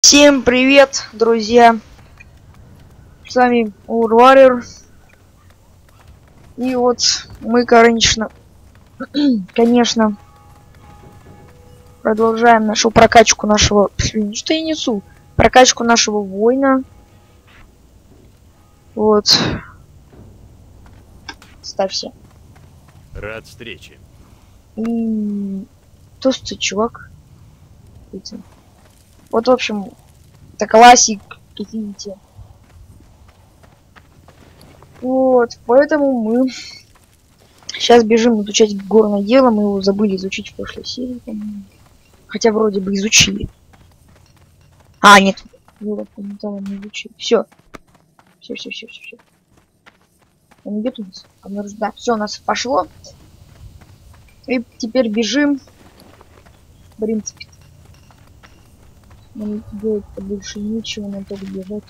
Всем привет, друзья! С вами Урварер. И вот мы, конечно, продолжаем нашу прокачку нашего... Что я несу? Прокачку нашего воина. Вот. Ставься. Рад встрече. И... Толстый чувак. Вот, в общем, это классик, как видите. Вот, поэтому мы сейчас бежим изучать горное дело. Мы его забыли изучить в прошлой серии, по-моему. Хотя вроде бы изучили. А, нет. Город потенциала не изучили. Все. Все. Он идет у нас? Да, все, у нас пошло. И теперь бежим. В принципе. Нам делать-то больше нечего, надо только бежать.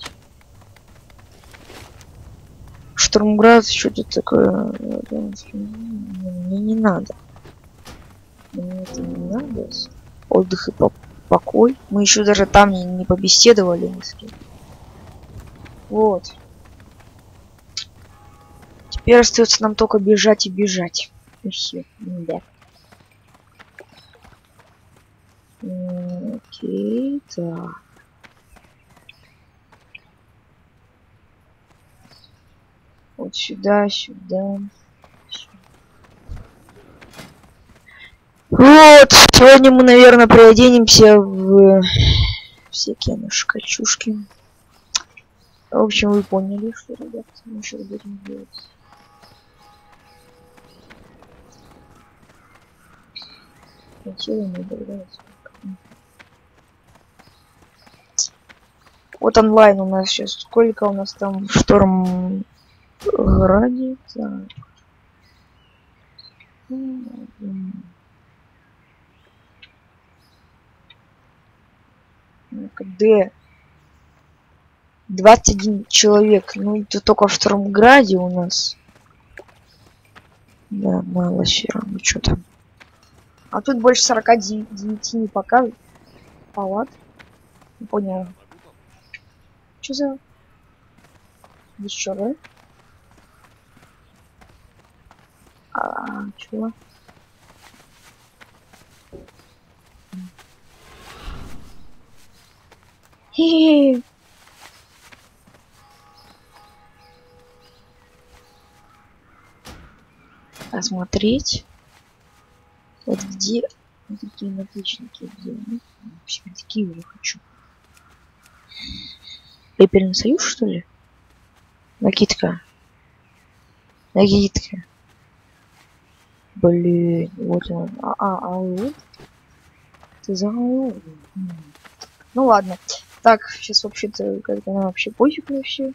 Штурмград, что-то такое. Мне не надо. Мне это не надо. Отдых и покой. Мы еще даже там не побеседовали ни с кем. Вот. Теперь остается нам только бежать и бежать. И все. Да. Окей, так. Вот сюда. Вот, сегодня мы, наверное, приоденемся в всякие наши кольчушки. В общем, вы поняли, что, ребят, мы сейчас будем делать. Вот онлайн у нас сейчас. Сколько у нас там в Штормграде? Так. Где? 21 человек. Ну, это только в Штормграде у нас. Да, мало все равно. Что там? А тут больше 49 не показывает. Палат. Не понял. Что за... Еще, да? Чего? Хе-хе-хе. Осмотреть. Вот где такие наплечники, где? Вообще такие уже хочу. Пепельный союз, что ли? Накидка. Блин, вот он. Вот. Ты за. Ну ладно. Так, сейчас вообще-то как-то нам вообще пофиг вообще.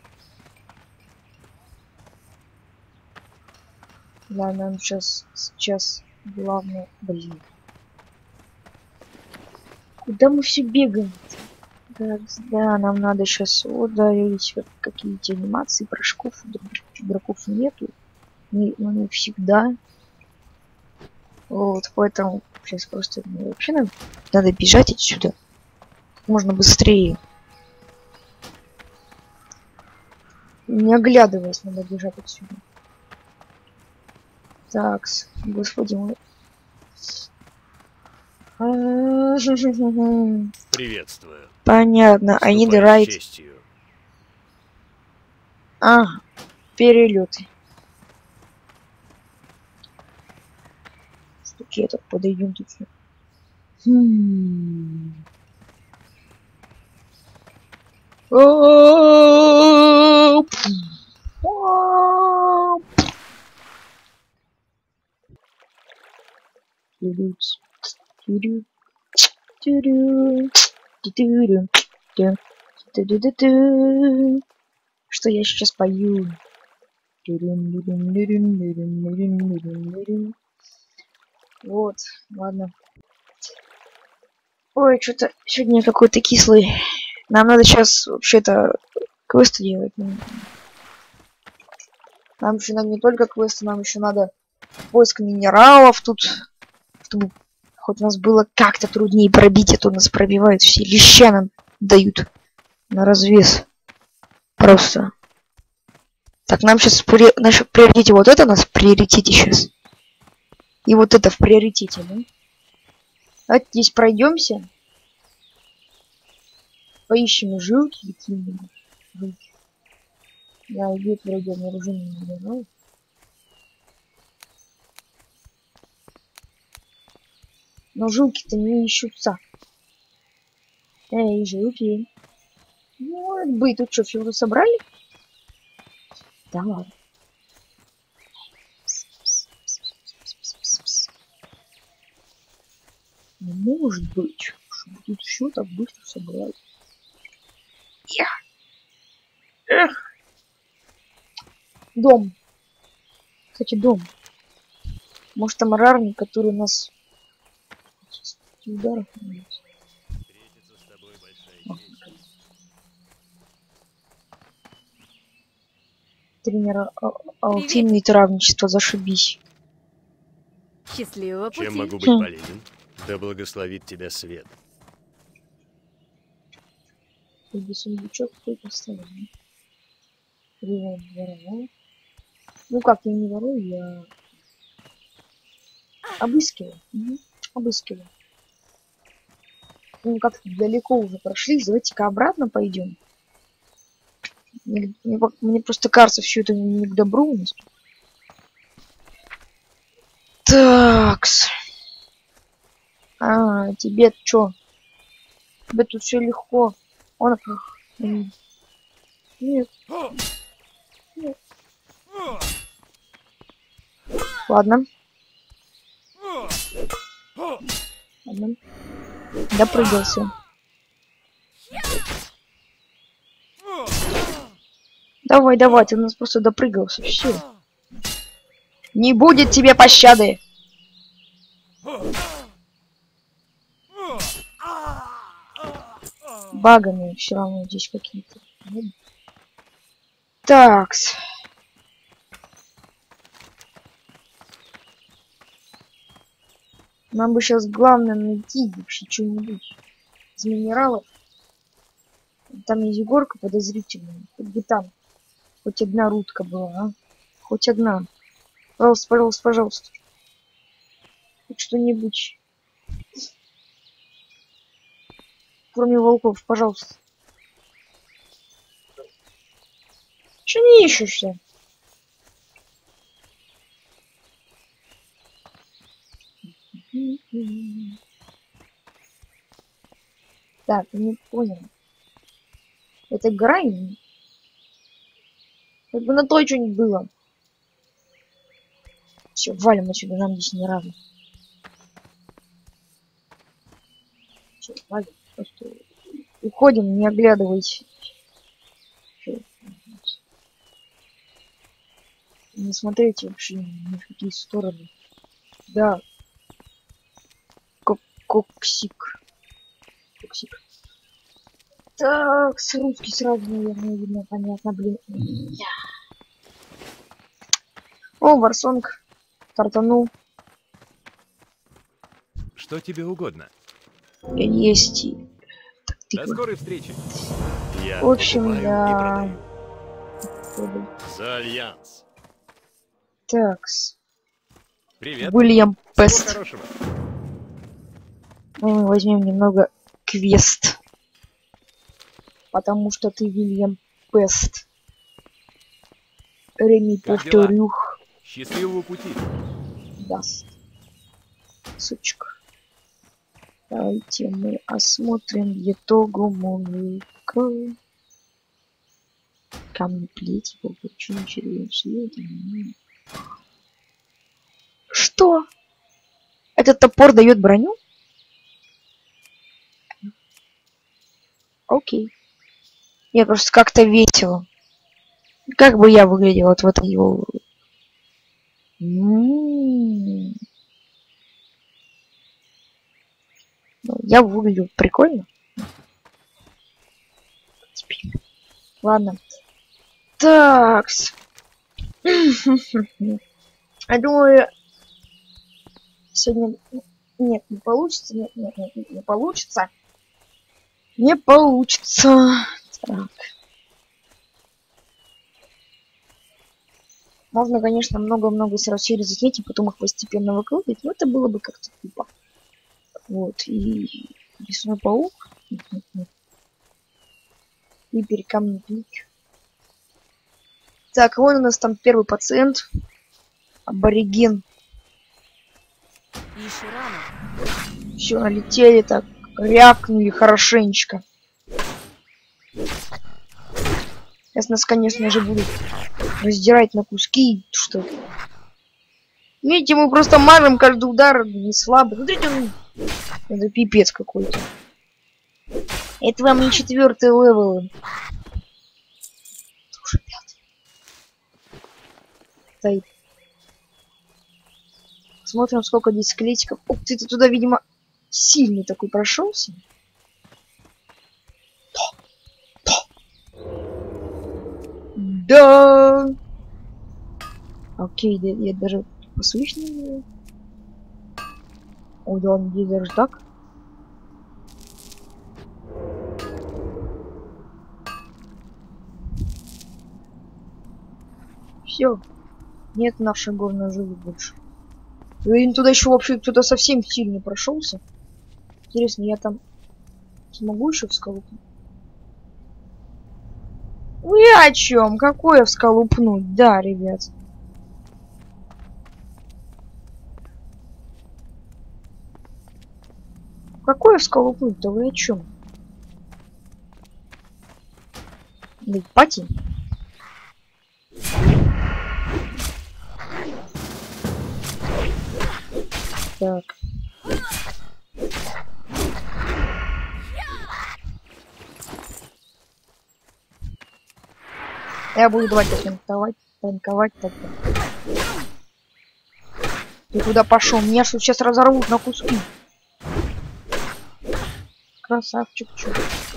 Да, нам сейчас главное. Блин. Куда мы все бегаем? Да, нам надо сейчас. Вот, да, видите, какие-то анимации прыжков. Игроков нету. Не всегда. Вот, поэтому сейчас просто вообще надо бежать отсюда. Как можно быстрее. Не оглядываясь, надо бежать отсюда. Так, господи мой. Приветствую. Понятно, они драйт. Перелеты. Что-то я так подойдем тут. Что я сейчас пою? Вот, ладно. Ой, что-то сегодня какой-то кислый. Нам надо сейчас вообще-то квесты делать. Нам еще надо не только квесты, нам еще надо поиск минералов тут, чтобы хоть у нас было как-то труднее пробить, а то нас пробивают все леща нам дают на развес. Просто. Так, нам сейчас наш приоритете вот это у нас в приоритете сейчас. И вот это в приоритете, да? Давайте здесь пройдемся. Поищем жилки какие-нибудь. Жилки. Да, идет вроде обнаружение минералов. Но жилки-то не ищутся. Эй, жилки. Может быть, тут что, все уже собрали? Да ладно. Не может быть, чтобы тут все так быстро собрали. Эх. Дом. Кстати, дом. Может, там рарник, который нас ударов не Встретиться с тобой большая честь. тренера алхимии и травничества, зашибись. Счастливого Чем пути. могу быть полезен? Да благословит тебя свет. Иди сундучок какой-то оставил. Воровал. Ну как, я не ворую, я обыскиваю. Угу. Обыскиваю. Ну как далеко уже прошли, давайте-ка обратно пойдем. Мне просто кажется, все это не к добру у нас. Такс. А, тебе чё? Тебе тут все легко. Он... Нет. Нет. Ладно. Ладно. Допрыгался. Давай, давай, ты у нас просто допрыгался. Все. Не будет тебе пощады. Багами все равно здесь какие-то. Такс. Нам бы сейчас главное найти вообще что-нибудь из минералов. Там есть горка подозрительная. Хоть бы там хоть одна рудка была, а? Хоть одна. Пожалуйста, пожалуйста, пожалуйста. Хоть что-нибудь. Кроме волков, пожалуйста. Че не ищешься? Так, не понял. Это гора? Как бы на той что-нибудь было. Все, валим отсюда, нам здесь не рады. Все, валим. Просто уходим, не оглядываясь. Всё. Не смотрите вообще ни в какие стороны. Да. Коксик. Коксик. Так, русский сразу, наверное, видно, понятно, блин. О, Варсонг. Тартанул. Что тебе угодно? Есть. Так, До тыква. скорой встречи. Я В общем, покупаю да. и продаю. За альянс. Такс. Привет. Уильям Всего Пест. хорошего. Мы возьмем немного квест. Потому что ты Уильям Пест. Реми Как дела? повторюх. Счастливого пути. Даст. Сучка. Давайте мы осмотрим итогу музыка. Камни плети, получим червем света. Что? Этот топор дает броню? Окей. Мне просто как-то весело. Как бы я выглядел вот в этой его... Ну, я выгляжу прикольно. Теперь. Ладно. Такс. Я думаю, сегодня... Нет, не получится. Нет, не получится. Не получится. Так. Можно, конечно, много-много сразу серий заснять и потом их постепенно выкладывать, но это было бы как-то тупо. Вот, и лесной паук. И перекамный пик. Так, вон у нас там первый пациент. Абориген. Еще рано. Все, налетели так. Рякнули хорошенечко. Сейчас нас, конечно же, будут раздирать на куски. Что это? Видите, мы просто мажем каждый удар не слабо. Смотрите, он... Это пипец какой-то. Это вам не 4-й левел. Уже 5-й. Стоит. Смотрим, сколько здесь скелетиков. Ух ты, туда, видимо, сильный такой прошелся. Да. Окей, да, я даже послышно. Ой, да он здесь даже так. Все. Нет нашей горной жилы больше. И туда еще вообще кто-то совсем сильно прошелся. Интересно, я там смогу еще всколупнуть? Вы о чем? Какое всколупнуть? Да, ребят. Какое всколупнуть-то? Вы о чем? Да, пати. Так. Я буду давать танковать тогда. Ты куда пошел? Меня что сейчас разорвут на куски. Красавчик, чё.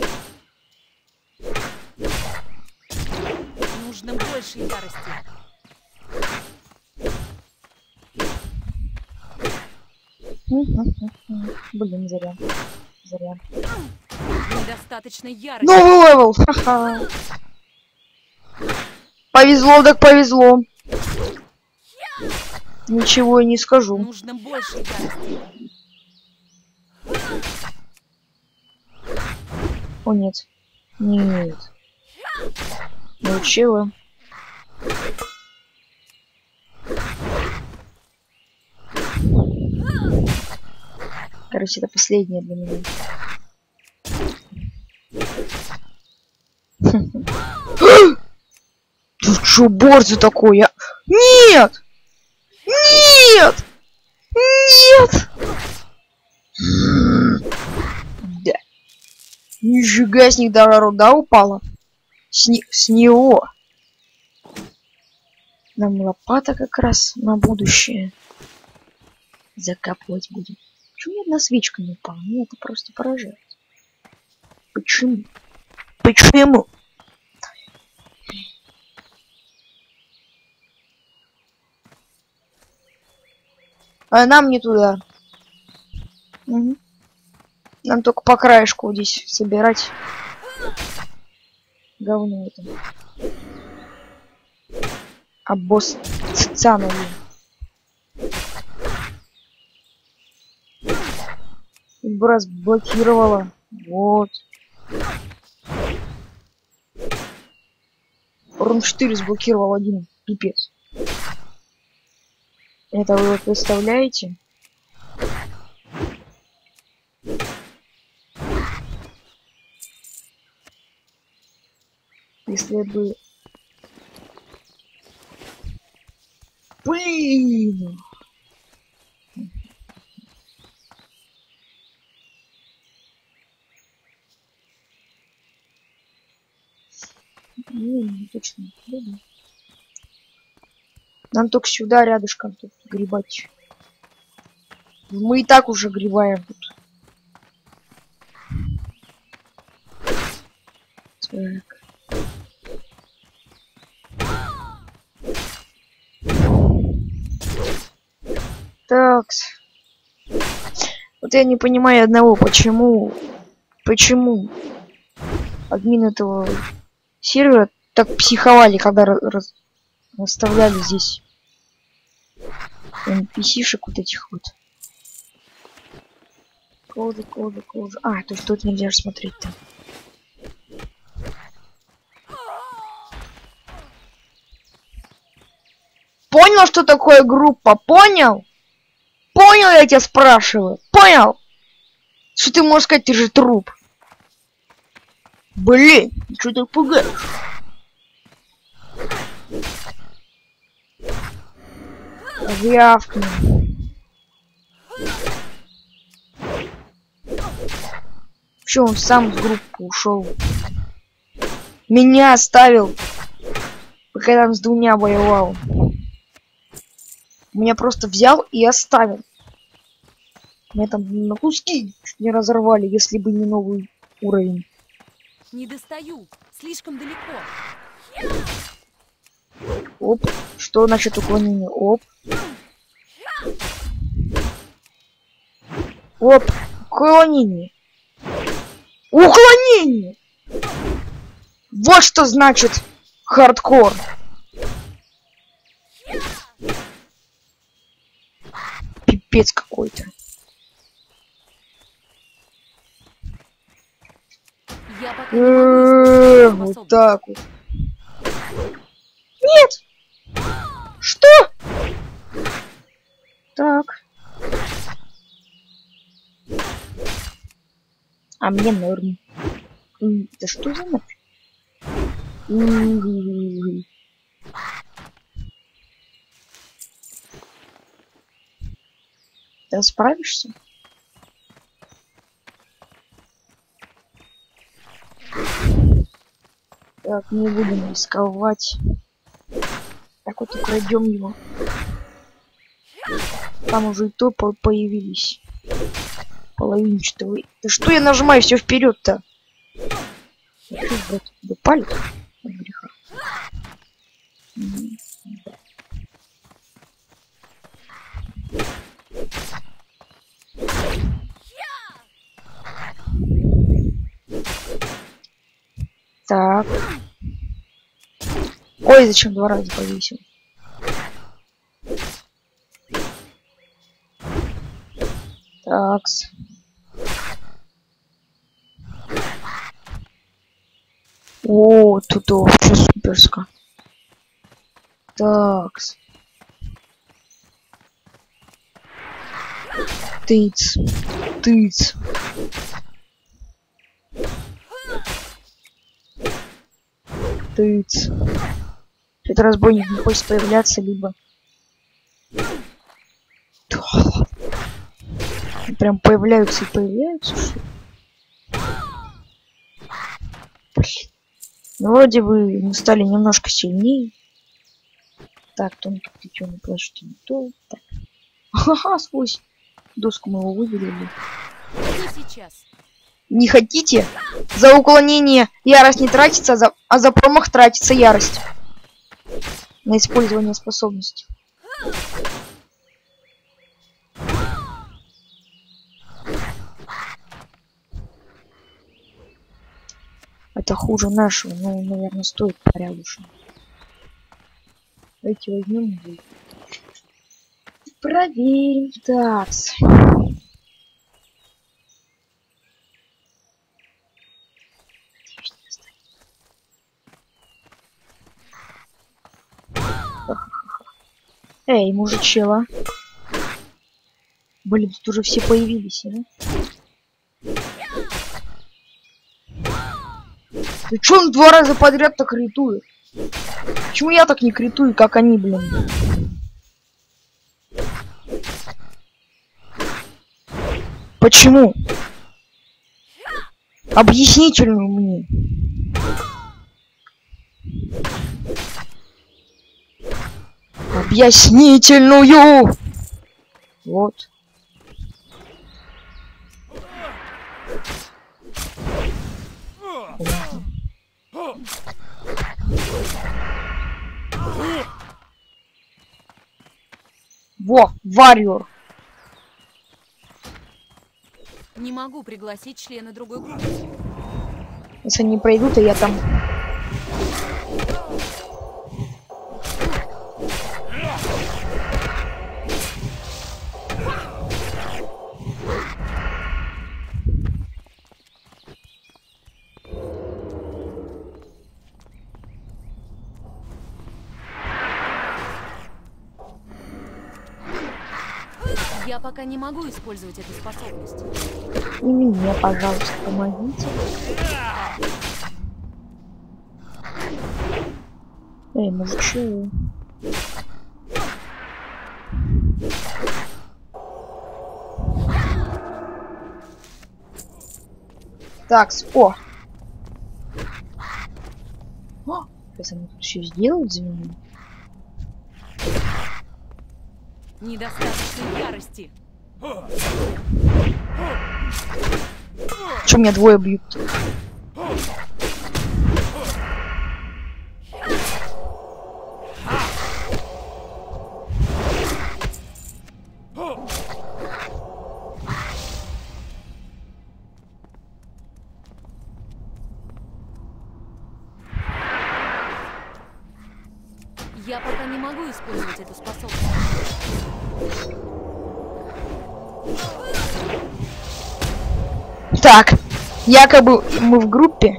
Нужно больше ярости. Блин, зря. Зря. Недостаточно ярости. Новый левел! Ха-ха. Повезло, так повезло. Ничего и не скажу. Нужно больше ярости. О, нет. Нет. Научила. Короче, это последнее для меня. Ты что, борзый такой? Я... Нет! Нет! Нет! Да. Нифига с них даже руда упала. С него. Нам лопата как раз на будущее. Закапывать будем. Почему ни одна свечка не упала? Мне это просто поражает. Почему? Почему? А нам не туда. Угу. Нам только по краешку здесь собирать. Говно это. А босс Цицановый. Раз блокировала. Вот. Рун 4 сблокировал один. Пипец. Это вы вот представляете? Если бы... Блин! Не точно. Нам только сюда рядышком тут гребать. Мы и так уже гребаем тут. Так. Так. Вот я не понимаю одного, почему почему админ этого сервера так психовали, когда расставляли здесь NPC-шек вот этих вот. Коды. А, то что тут нельзя рассмотреть-то. Понял, что такое группа? Понял? Понял, я тебя спрашиваю? Понял? Что ты можешь сказать, ты же труп? Блин, что ты пугаешь? Явкни. Чё, он сам с группы ушел? Меня оставил, пока я там с двумя воевал. Меня просто взял и оставил. Меня там на куски чуть не разорвали, если бы не новый уровень. Не достаю. Слишком далеко. Оп. Что значит уклонение? Оп. Оп. Уклонение. Уклонение! Вот что значит хардкор. Пипец какой-то. Я пока не могу использовать Вот так вот. Нет! Что? Так. А мне норм. Да что за нафиг? Ты справишься? Так, не будем рисковать. Так вот украдем его. Там уже и то появились. Половинчатые. Да что я нажимаю все вперед-то? Хочу брать тебе палец от греха. Так. Ой, зачем два раза повесил? Такс. О, тут вообще суперско. Такс. Тыц. Тыц. Тыц. Это разбойник не хочет появляться, либо... Да. Прям появляются и появляются, что ли? Блин. Ну, вроде бы мы стали немножко сильнее. Так, тонкий плетеный плащ, не то. Так. Ха-ха, сквозь доску мы его выделили. сейчас. Не хотите? За уклонение ярость не тратится, а за промах тратится ярость. На использование способности. Это хуже нашего, но, наверное, стоит порядочно. Давайте возьмем и проверим. Так. Эй, мужичела. Блин, тут уже все появились, да? Ты чё он 2 раза подряд так критует? Почему я так не критую, как они, блин? Почему? Объяснительную мне. Объяснительную! Вот. Во, варьер. Не могу пригласить члена другой группы. Если они пройдут, и я там... Я пока не могу использовать эту способность. И мне, пожалуйста, помогите. Эй, ну вы чего? Так, о! Сейчас они тут еще сделают за меня. Недостаточно ярости. Че меня двое бьют? Я пока не могу использовать эту способность. Так, якобы мы в группе.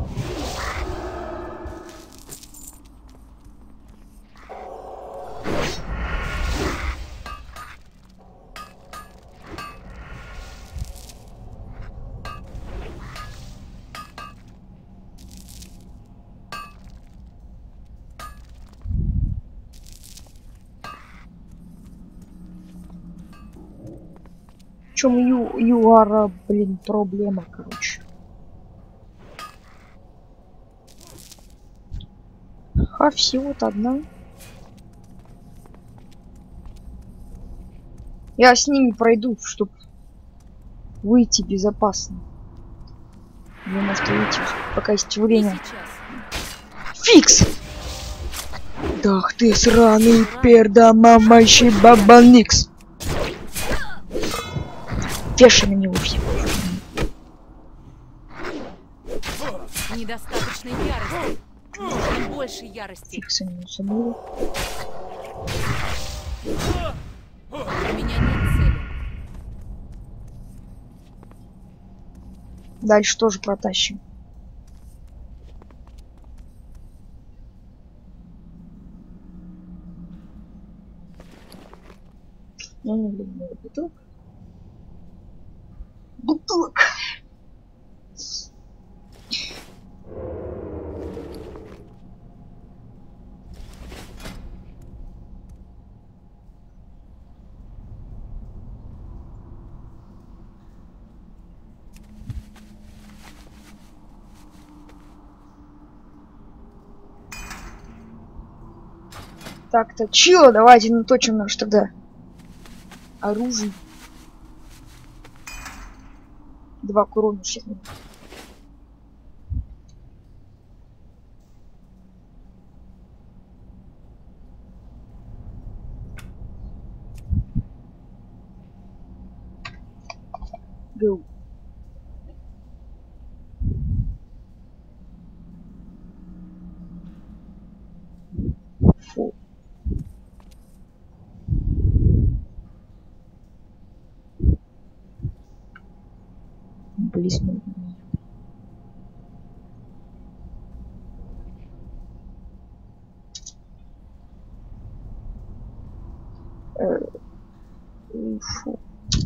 В чем юара, блин, проблема, короче. А всего-то одна. Я с ними пройду, чтобы выйти безопасно. Мне может выйти, пока есть И время. сейчас. Фикс! Дах ты сраный пердомамащий бабаникс. Вешай на него все. Недостаточно ярости. Нужно больше ярости. Фикс они собой. У меня нет цели. Дальше тоже протащим. Я не люблю бутылок. Бутылок. Так-то чило, давайте наточим наш тогда оружие. 2 курона сейчас. Go. Фу. Близко. Фу.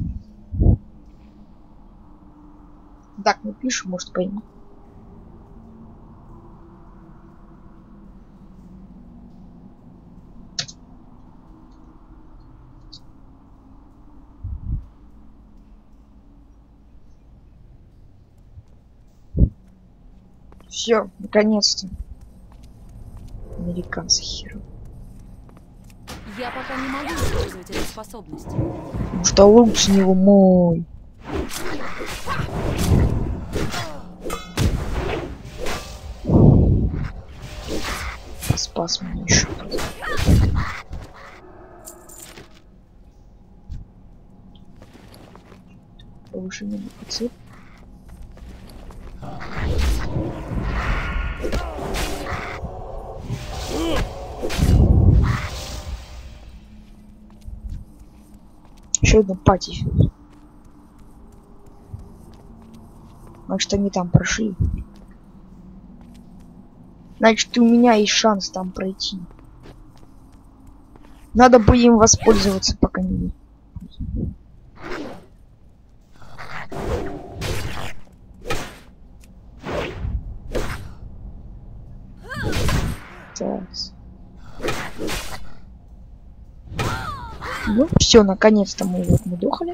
Так, не пишем, может пойми. Все, наконец-то. Американцы херы. Я пока не могу использовать эту способность. Потому что лук с него мой. Спас меня еще. повышение ДПЦ. Еще одна пати. Значит, они там прошли. Значит, у меня есть шанс там пройти. Надо бы им воспользоваться, пока не... Так. Ну, все, наконец-то мы вот надохали.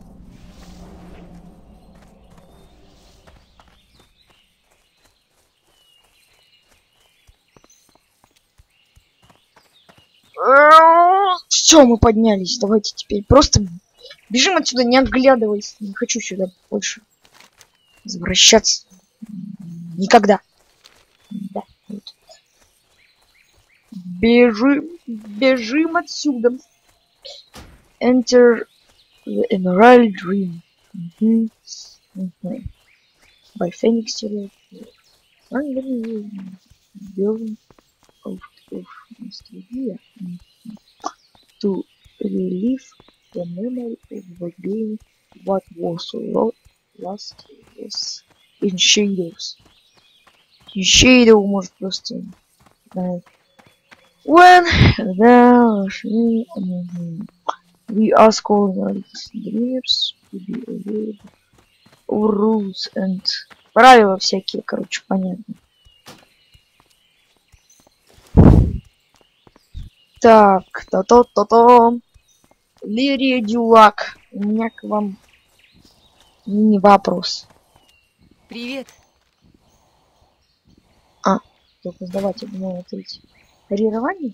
Все, мы поднялись. Давайте теперь просто бежим отсюда, не оглядываясь. Не хочу сюда больше возвращаться. Никогда. Да, вот. Бежим отсюда. Enter the Emerald Dream. By Phoenix Building of nostalgia. To relive the memory of the game, what was lost was in shadows. In shadow может просто... When we ask all the dreamers to be aware of rules and правила всякие, короче, понятно. Так, то-то-то-то. Лирия Дюлак, у меня к вам мини-вопрос. Привет. Только сдавать, я думал, открыть. Парирование?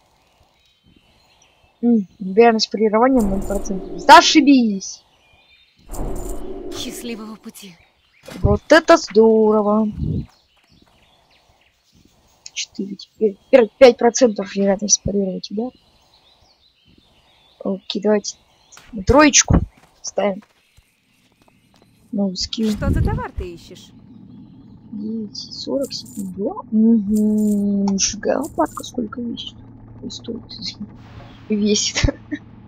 Верность парирования 0%. Зашибись! Счастливого пути. Вот это здорово! 4, теперь 5% вероятность парировать удар. Окей, давайте троечку ставим. Новый скилл. Что за товар ты ищешь? 40 секунд. Угу. Нифига, лопатка сколько весит? Весит.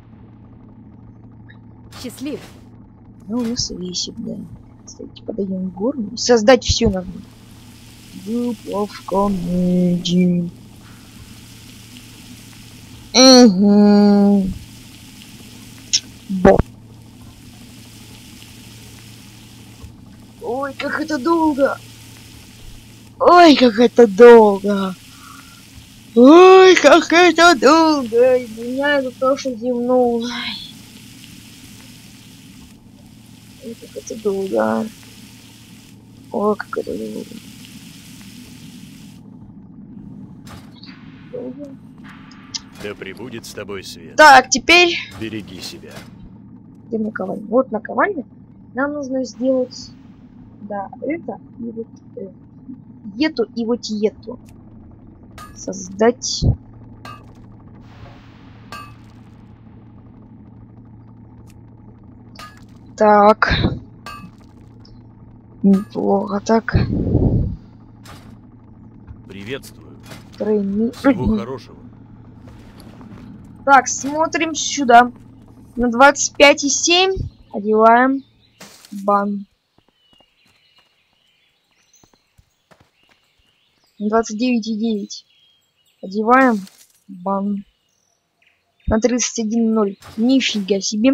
Счастлив. Ну, у нас весит, да. Кстати, подаем горную. Создать все надо. Group of comedy. Угу. Бот. Ой, как это долго. Ой, как это долго. Ой, как это долго. Меня это тоже зевнул. Ой, как это долго. Ой, как это долго. Да пребудет с тобой свет. Так, теперь... Береги себя. Где наковальня? Вот наковальня. Нам нужно сделать... Да, это и вот это. Ету и вот ету. Создать... Так. Неплохо так. Приветствую. Тройни... Всего хорошего. Так, смотрим сюда. На 25,7 одеваем бан. На 29,9 одеваем бан. На 31,0. Нифига себе.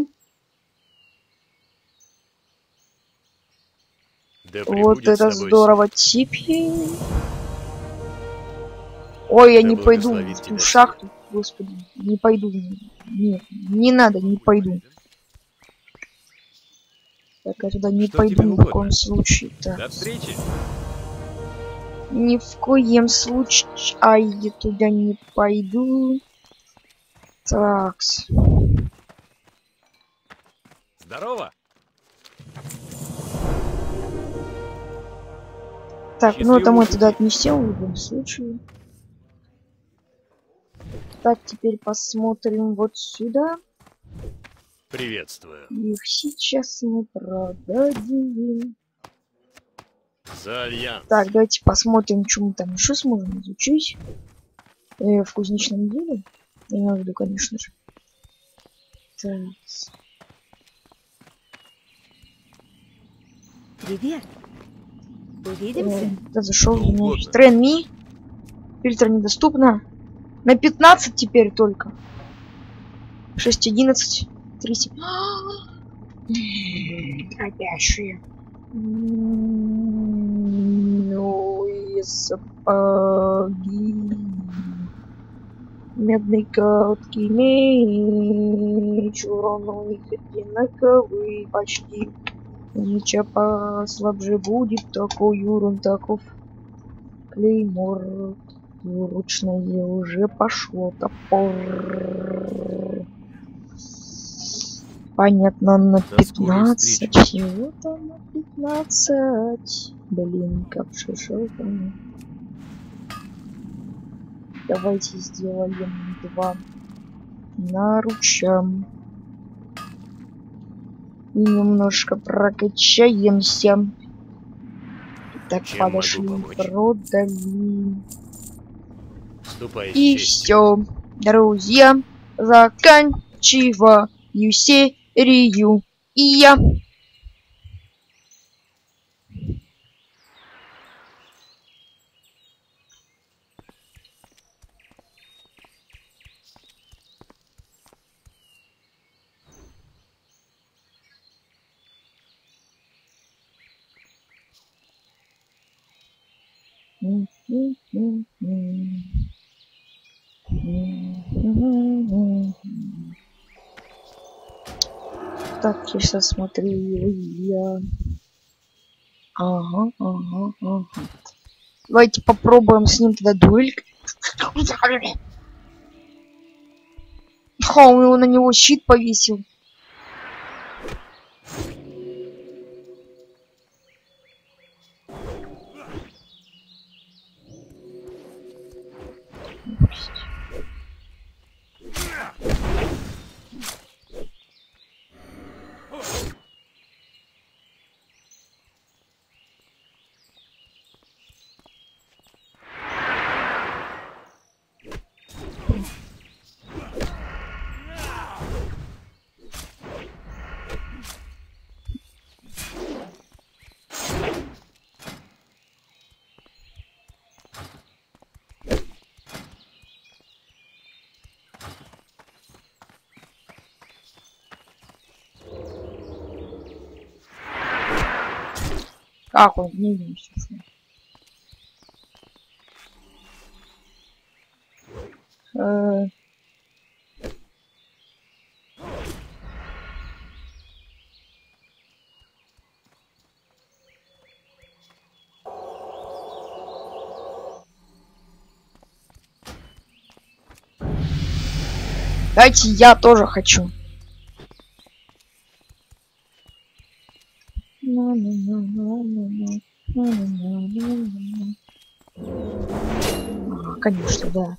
Да Вот пребудет это с тобой здорово. Теперь... Ой, я Да не пойду благословит в тебя ту шахту. Господи, не пойду. Нет, не надо, не пойду. Так, я туда не Что пойду тебе ни в угодно? коем случае. Так. До встречи. Ни в коем случае. Ай, я туда не пойду. Так. Здорово. Так, ну это мы Счастливого туда пути. отнесем в любом случае. Так, теперь посмотрим вот сюда. Приветствую. Их сейчас мы продадим. За альянс. Так, давайте посмотрим, что мы там еще сможем изучить. В кузнечном деле. Я имею в виду, конечно же. Так. Привет. Увидимся? Да зашел. Что угодно. Трен Ми. Фильтр недоступно. На 15 теперь только. 6.11. 3 Опящие. Ну и сапоги. Медный короткий меч. Урон у них одинаковый почти. Меча послабже будет такой урон таков. Клеймор. Ручное уже пошло. Топор. Понятно, на До скорой 15. встречи. Всего-то на 15. Блин, как шишелка. Давайте сделаем 2 наруча. И немножко прокачаемся. Так, Чем могу подошли, помочь? продали. Ступай с И честью. все, друзья, заканчиваю серию. И я. Так, я сейчас смотрю я. Ага. Давайте попробуем с ним тогда дуэль. Ха, он на него щит повесил. Как он? Не видно, естественно. Дайте, я тоже хочу. Конечно, да.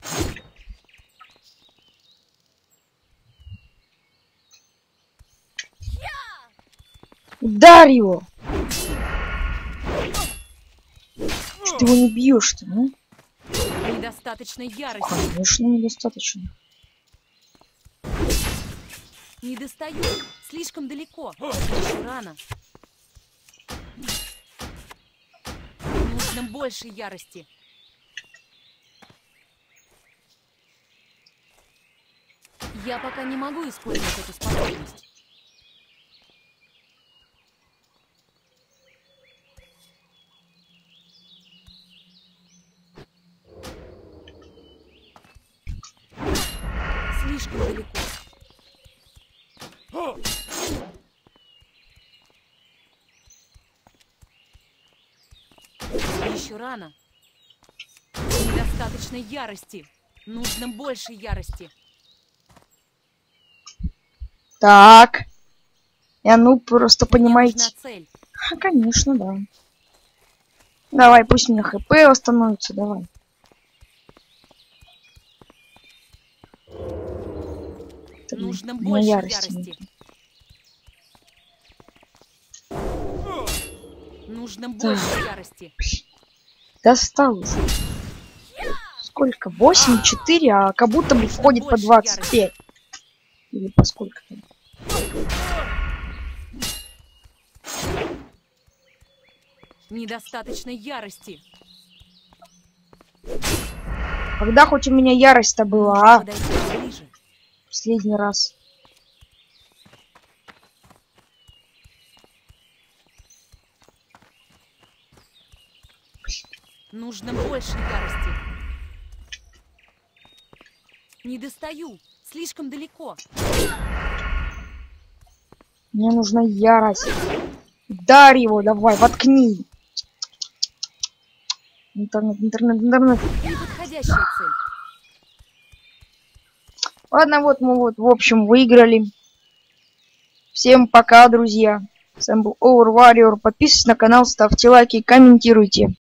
Ударь его! Что ты его не бьешь-то, а? Недостаточно ярости. Конечно, недостаточно. Не достаю. Слишком далеко. Еще рано. Нужно больше ярости. Я пока не могу использовать эту способность. Слишком далеко. Еще рано. Недостаточно ярости. Нужно больше ярости. Так. Ну просто Мне понимаете. нужна цель. Конечно, да. Давай, пусть у меня хп восстановится, давай. как-то Нужно на больше ярости. ярости. Нужно Так. больше ярости. Достал уже. Сколько? 8, 4, а как будто бы входит по больше 25. Или по сколько там. Недостаточно ярости. Когда хоть у меня ярость-то была, Нужно а? подойти ближе. Последний раз. Нужно больше ярости. Не достаю. Слишком далеко. Мне нужна ярость. Дарь его, давай, воткни. Интернет. Неподходящая цель. Ладно, вот мы в общем, выиграли. Всем пока, друзья. С вами был Over Warrior. Подписывайтесь на канал, ставьте лайки, комментируйте.